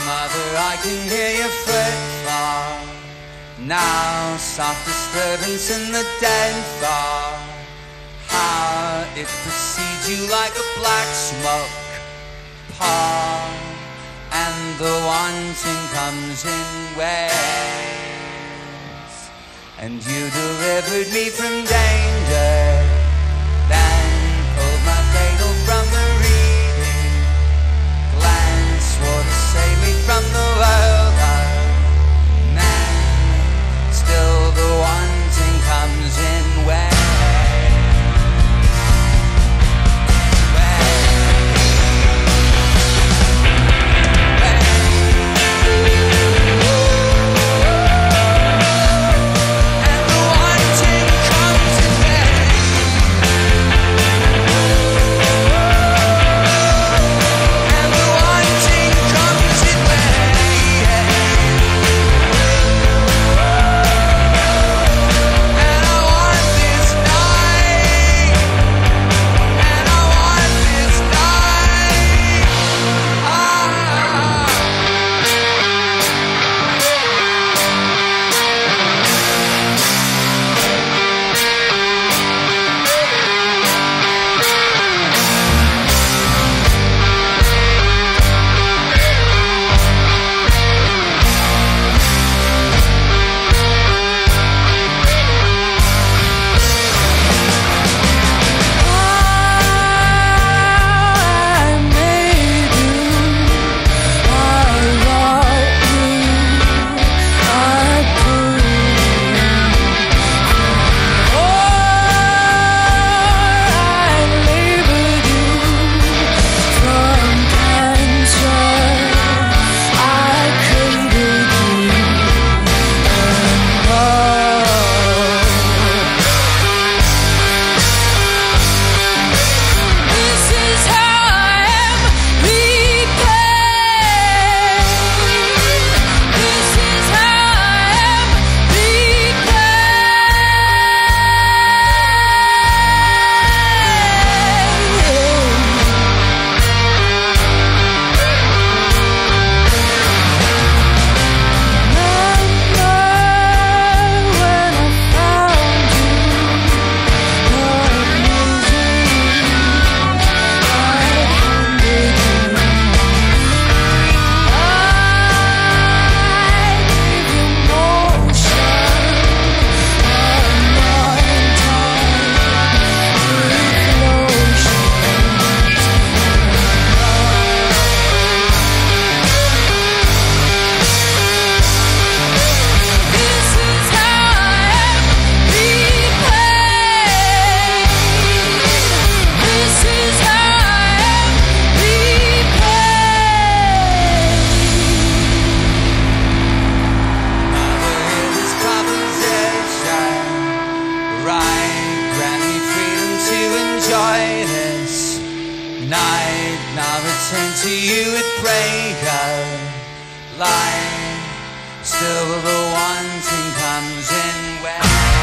Mother, I can hear your footfall. Now soft disturbance in the dead fall. How it precedes you like a black smoke pall, and the wanting comes in waves. And you delivered me from danger, then pulled my cradle from the reading. Glance swore to save me from the world of men. Still the wanting comes in waves. Now return to you at break of light. Still the wanting comes in when